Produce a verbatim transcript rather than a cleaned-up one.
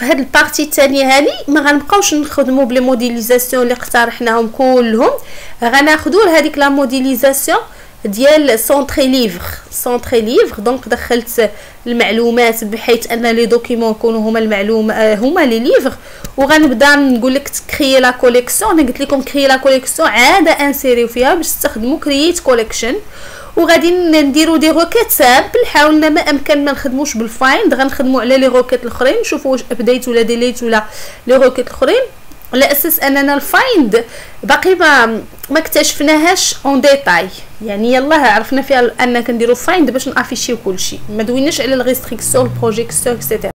في هاد البارتي الثانيه هذه ما غنبقاوش نخدموا بلي موديليزاسيون اللي اقترحناهم كلهم، غناخذوا هذيك لا موديليزاسيون ديال سونطري ليفر. سونطري ليفر دونك دخلت المعلومات بحيث ان لي دوكيمون يكونوا هما المعلومه هما لي ليفر، وغنبدا نقول لك تكريي لا كوليكسيون. انا قلت لكم كريي لا كوليكسيون عاده انسيريو فيها باش تستخدموا كرييت كوليكشن، وغادي نديروا دي روكيت سامبل. حاولنا ما امكن ما نخدموش بالفايند، غنخدموا على لي روكيت الاخرين نشوفوا واش ابديت ولا ديليت ولا لي روكيت الاخرين، على اساس اننا الفايند باقي ما ما اكتشفناهاش اون ديتاي. يعني يلاه عرفنا فيها انك نديروا فايند باش نافيشيو كلشي، ما دويناش على الريستريكسيون البروجيكسيون اكسيتيرا.